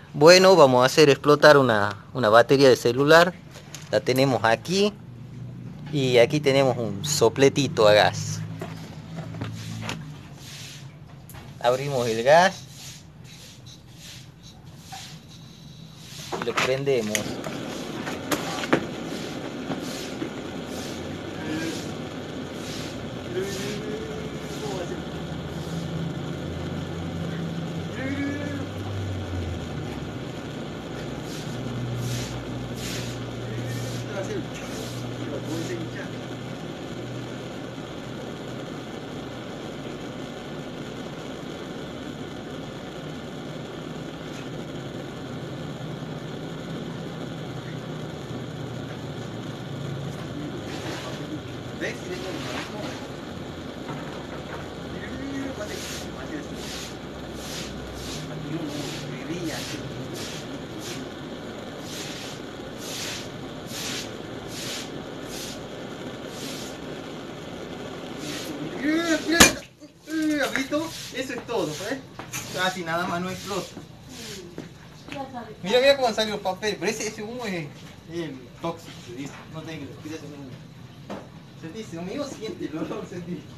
Bueno, vamos a hacer explotar una batería de celular. La tenemos aquí. Y aquí tenemos un sopletito a gas. Abrimos el gas y lo prendemos. ¿Ves? ¿Has visto? Eso es todo, ¿sabes? Casi nada más no explota. Mira, mira cómo han salido los papeles, pero ese humo es el tóxico, se dice. No tengo, cuídate un humo. Sentís, amigo, siente el olor, sentís.